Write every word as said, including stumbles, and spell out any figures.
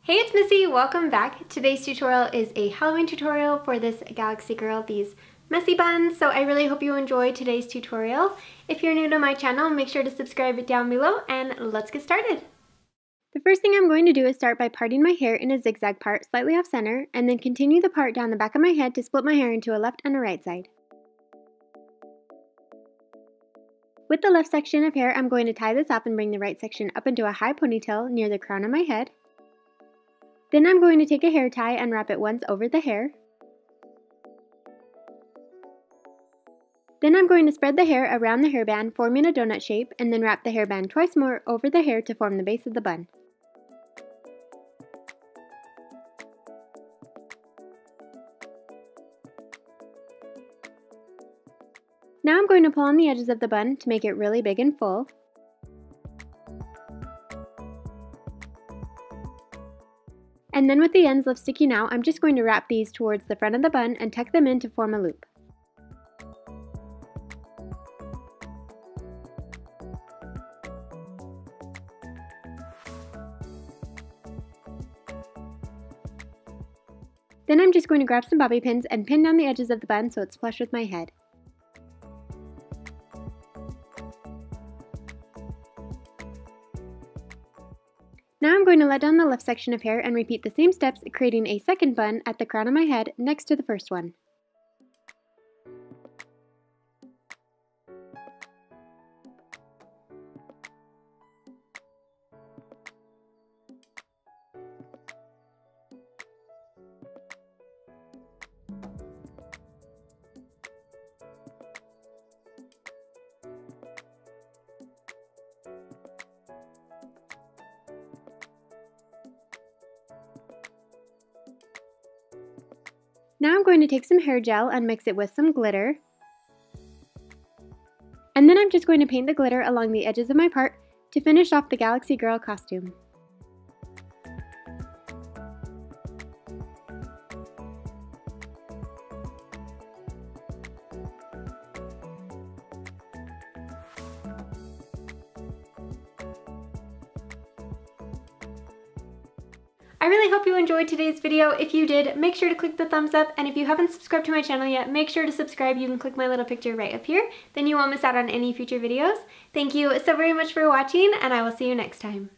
Hey, it's Missy, welcome back. Today's tutorial is a Halloween tutorial for this Galaxy Girl, these messy buns. So I really hope you enjoy today's tutorial. If you're new to my channel, make sure to subscribe down below and let's get started. The first thing I'm going to do is start by parting my hair in a zigzag part slightly off center and then continue the part down the back of my head to split my hair into a left and a right side. With the left section of hair, I'm going to tie this up and bring the right section up into a high ponytail near the crown of my head. Then I'm going to take a hair tie and wrap it once over the hair. Then I'm going to spread the hair around the hairband, forming a donut shape, and then wrap the hairband twice more over the hair to form the base of the bun. Now I'm going to pull on the edges of the bun to make it really big and full. And then with the ends left sticking out, I'm just going to wrap these towards the front of the bun and tuck them in to form a loop. Then I'm just going to grab some bobby pins and pin down the edges of the bun so it's flush with my head. Now I'm going to let down the left section of hair and repeat the same steps, creating a second bun at the crown of my head next to the first one. Now I'm going to take some hair gel and mix it with some glitter. And then I'm just going to paint the glitter along the edges of my part to finish off the Galaxy Girl costume. I really hope you enjoyed today's video. If you did, make sure to click the thumbs up, and if you haven't subscribed to my channel yet, make sure to subscribe. You can click my little picture right up here, then you won't miss out on any future videos. Thank you so very much for watching, and I will see you next time.